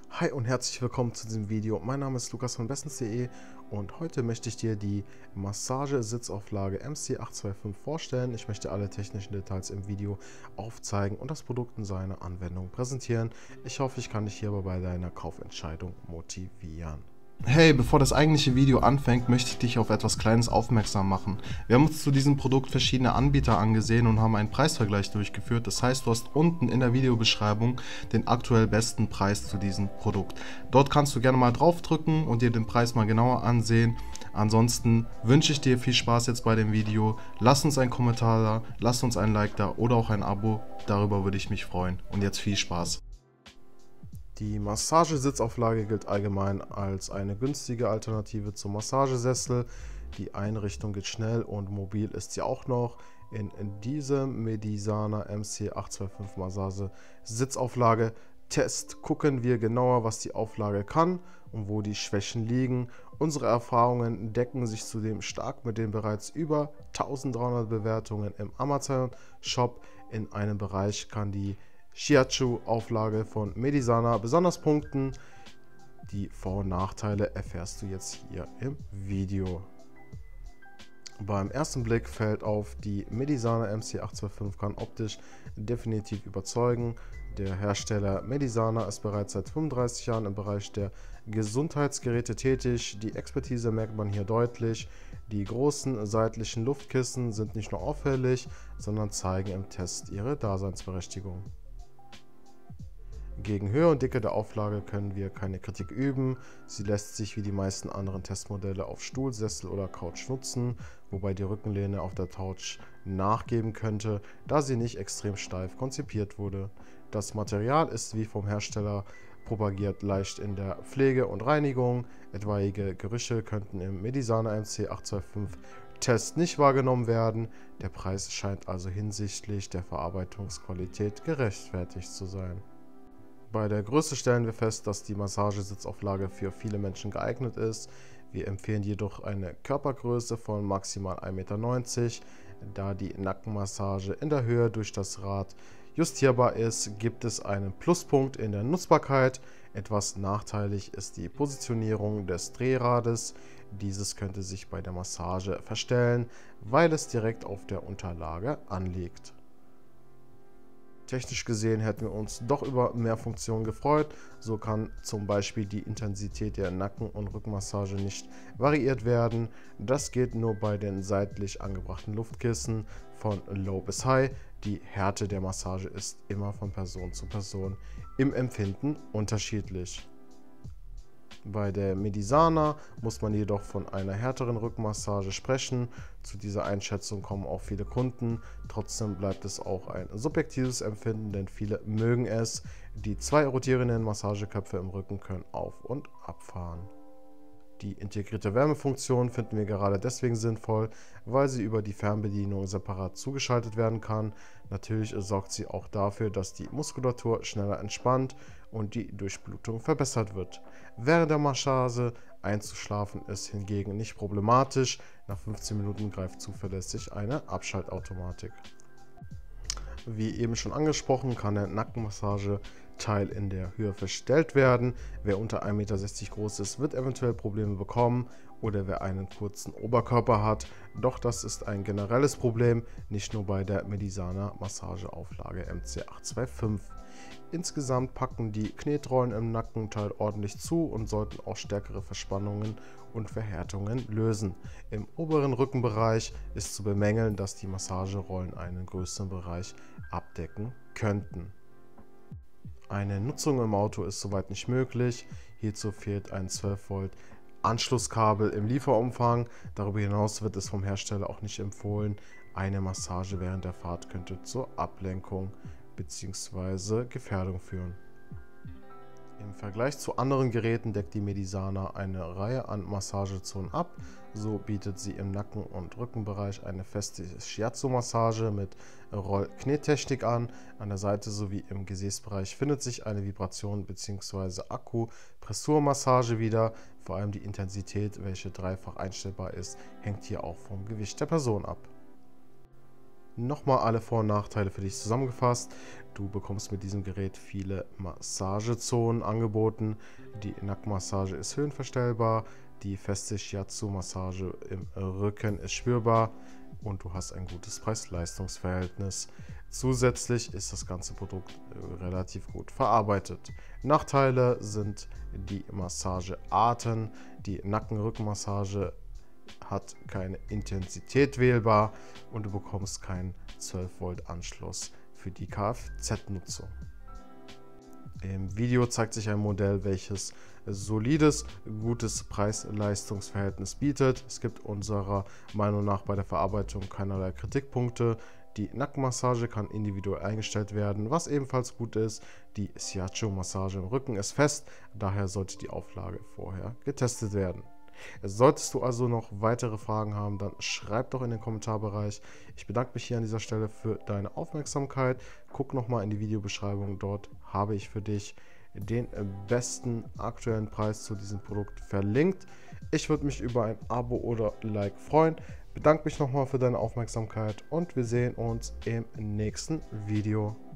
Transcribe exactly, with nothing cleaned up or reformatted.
Hi und herzlich willkommen zu diesem Video. Mein Name ist Lukas von bestens punkt de und heute möchte ich dir die Massage-Sitzauflage M C acht zwei fünf vorstellen. Ich möchte alle technischen Details im Video aufzeigen und das Produkt in seiner Anwendung präsentieren. Ich hoffe, ich kann dich hierbei bei deiner Kaufentscheidung motivieren. Hey, bevor das eigentliche Video anfängt, möchte ich dich auf etwas Kleines aufmerksam machen. Wir haben uns zu diesem Produkt verschiedene Anbieter angesehen und haben einen Preisvergleich durchgeführt. Das heißt, du hast unten in der Videobeschreibung den aktuell besten Preis zu diesem Produkt. Dort kannst du gerne mal draufdrücken und dir den Preis mal genauer ansehen. Ansonsten wünsche ich dir viel Spaß jetzt bei dem Video. Lass uns einen Kommentar da, lass uns ein Like da oder auch ein Abo. Darüber würde ich mich freuen. Und jetzt viel Spaß. Die Massagesitzauflage gilt allgemein als eine günstige Alternative zum Massagesessel. Die Einrichtung geht schnell und mobil ist sie auch noch. In diesem Medisana M C acht zwei fünf Massagesitzauflage Test gucken wir genauer, was die Auflage kann und wo die Schwächen liegen. Unsere Erfahrungen decken sich zudem stark mit den bereits über eintausenddreihundert Bewertungen im Amazon Shop. In einem Bereich kann die Shiatsu-Auflage von Medisana besonders punkten. Die Vor- und Nachteile erfährst du jetzt hier im Video. Beim ersten Blick fällt auf, die Medisana M C acht zwei fünf kann optisch definitiv überzeugen. Der Hersteller Medisana ist bereits seit fünfunddreißig Jahren im Bereich der Gesundheitsgeräte tätig. Die Expertise merkt man hier deutlich. Die großen seitlichen Luftkissen sind nicht nur auffällig, sondern zeigen im Test ihre Daseinsberechtigung. Gegen Höhe und Dicke der Auflage können wir keine Kritik üben. Sie lässt sich wie die meisten anderen Testmodelle auf Stuhl, Sessel oder Couch nutzen, wobei die Rückenlehne auf der Couch nachgeben könnte, da sie nicht extrem steif konzipiert wurde. Das Material ist wie vom Hersteller propagiert leicht in der Pflege und Reinigung. Etwaige Gerüche könnten im Medisana M C acht zwei fünf Test nicht wahrgenommen werden. Der Preis scheint also hinsichtlich der Verarbeitungsqualität gerechtfertigt zu sein. Bei der Größe stellen wir fest, dass die Massagesitzauflage für viele Menschen geeignet ist. Wir empfehlen jedoch eine Körpergröße von maximal ein Meter neunzig. Da die Nackenmassage in der Höhe durch das Rad justierbar ist, gibt es einen Pluspunkt in der Nutzbarkeit. Etwas nachteilig ist die Positionierung des Drehrades. Dieses könnte sich bei der Massage verstellen, weil es direkt auf der Unterlage anliegt. Technisch gesehen hätten wir uns doch über mehr Funktionen gefreut. So kann zum Beispiel die Intensität der Nacken- und Rückenmassage nicht variiert werden. Das geht nur bei den seitlich angebrachten Luftkissen von Low bis High. Die Härte der Massage ist immer von Person zu Person im Empfinden unterschiedlich. Bei der Medisana muss man jedoch von einer härteren Rückenmassage sprechen. Zu dieser Einschätzung kommen auch viele Kunden. Trotzdem bleibt es auch ein subjektives Empfinden, denn viele mögen es. Die zwei rotierenden Massageköpfe im Rücken können auf- und abfahren. Die integrierte Wärmefunktion finden wir gerade deswegen sinnvoll, weil sie über die Fernbedienung separat zugeschaltet werden kann. Natürlich sorgt sie auch dafür, dass die Muskulatur schneller entspannt und die Durchblutung verbessert wird. Während der Massage einzuschlafen ist hingegen nicht problematisch. Nach fünfzehn Minuten greift zuverlässig eine Abschaltautomatik. Wie eben schon angesprochen, kann der Nackenmassageteil in der Höhe verstellt werden. Wer unter ein Meter sechzig groß ist, wird eventuell Probleme bekommen oder wer einen kurzen Oberkörper hat. Doch das ist ein generelles Problem, nicht nur bei der Medisana Massageauflage M C acht zwei fünf. Insgesamt packen die Knetrollen im Nackenteil ordentlich zu und sollten auch stärkere Verspannungen und Verhärtungen lösen. Im oberen Rückenbereich ist zu bemängeln, dass die Massagerollen einen größeren Bereich abdecken könnten. Eine Nutzung im Auto ist soweit nicht möglich. Hierzu fehlt ein zwölf Volt Anschlusskabel im Lieferumfang. Darüber hinaus wird es vom Hersteller auch nicht empfohlen. Eine Massage während der Fahrt könnte zur Ablenkung bzw. Gefährdung führen. Im Vergleich zu anderen Geräten deckt die Medisana eine Reihe an Massagezonen ab. So bietet sie im Nacken- und Rückenbereich eine feste Shiatsu-Massage mit Roll-Knettechnik an. An der Seite sowie im Gesäßbereich findet sich eine Vibration- bzw. Akupressurmassage wieder. Vor allem die Intensität, welche dreifach einstellbar ist, hängt hier auch vom Gewicht der Person ab. Nochmal alle Vor- und Nachteile für dich zusammengefasst. Du bekommst mit diesem Gerät viele Massagezonen angeboten. Die Nackenmassage ist höhenverstellbar, die feste Shiatsu-Massage im Rücken ist spürbar und du hast ein gutes Preis-Leistungs-Verhältnis. Zusätzlich ist das ganze Produkt relativ gut verarbeitet. Nachteile sind die Massagearten. Die Nacken-Rückenmassage hat keine Intensität wählbar und du bekommst keinen zwölf Volt Anschluss für die Kfz-Nutzung. Im Video zeigt sich ein Modell, welches solides, gutes Preis-Leistungs-Verhältnis bietet. Es gibt unserer Meinung nach bei der Verarbeitung keinerlei Kritikpunkte. Die Nackenmassage kann individuell eingestellt werden, was ebenfalls gut ist. Die Shiatsu-Massage im Rücken ist fest, daher sollte die Auflage vorher getestet werden. Solltest du also noch weitere Fragen haben, dann schreib doch in den Kommentarbereich. Ich bedanke mich hier an dieser Stelle für deine Aufmerksamkeit. Guck nochmal in die Videobeschreibung, dort habe ich für dich den besten aktuellen Preis zu diesem Produkt verlinkt. Ich würde mich über ein Abo oder Like freuen. Bedanke mich nochmal für deine Aufmerksamkeit und wir sehen uns im nächsten Video.